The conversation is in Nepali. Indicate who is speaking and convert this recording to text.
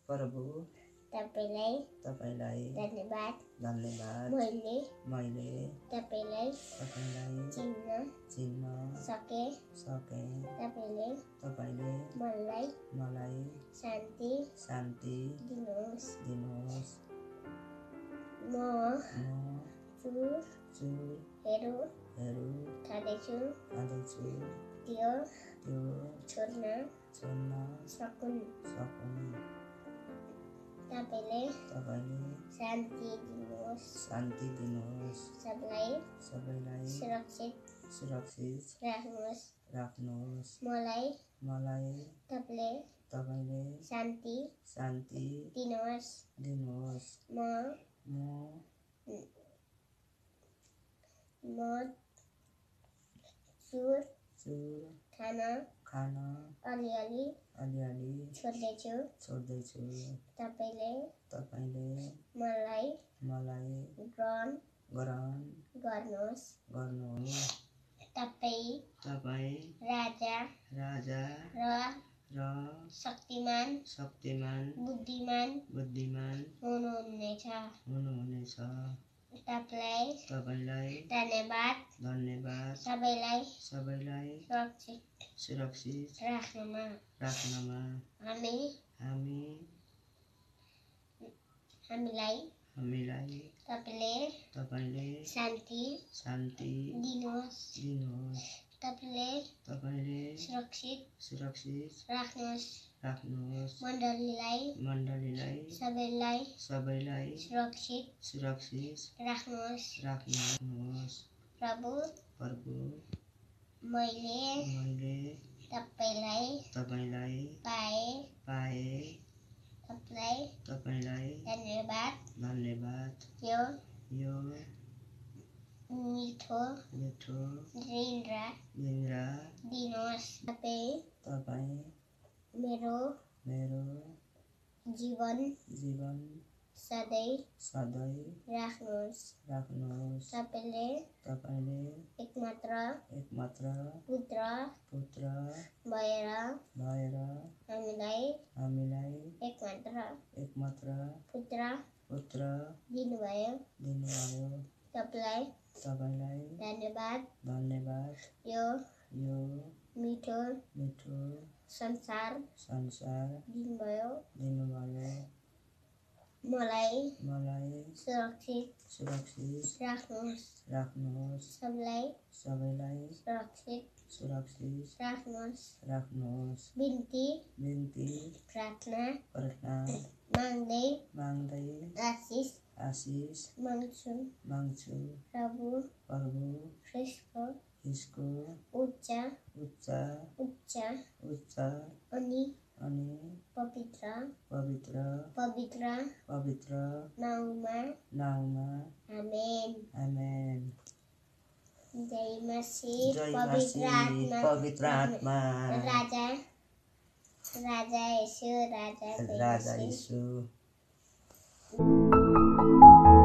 Speaker 1: प्रभु तपाईलाई धन्यवाद मैले तपाईलाई चिन्न सके तपाईले मलाई शान्ति दिनुहोस् म चुरहरू खाँदैछु त्यो छोड्न सकुन् तपाईले शान्ति दिनुहोस् सबैलाई सुरक्षित राख्नुहोस् मलाई तपाईले शान्ति दिनुहोस् म चुर खान अलिअलि छोड्दैछु तपाईले मलाई ग्रहण गर्नुहोस् तपाई राजा र शक्तिमान बुद्धिमान हुनुहुनेछ तपाईलाई धन्यवाद सबैलाई सुरक्षित राख्नमा हामीलाई तपाईले शान्ति दिनुहोस् तपाईले सुरक्षित राख्नुहोस् मण्डलीलाई सबैलाई सुरक्षित राख्नुहोस् प्रभु मैले तपाईलाई पाए तपाईलाई धन्यवाद यो मिठो निन्द्रा दिनुहोस् तपाई मेरो जीवन सधैँ राख्नुहोस् तपाईले एकमात्र पुत्र भएर हामीलाई एकमात्र पुत्र दिनुभयो तपाईलाई धन्यवाद यो मिठो संसार दिनुभयो मलाई सुरक्षित राख्नुहोस् सबैलाई सुरक्षित राख्नुहोस् बिन्ती प्रार्थना माग्दै आशिष माग्छु प्रभु ख्रीष्टको उच्च अनि पवित्र नाममा आमेन जय मसीह पवित्र आत्मा राजा यीशु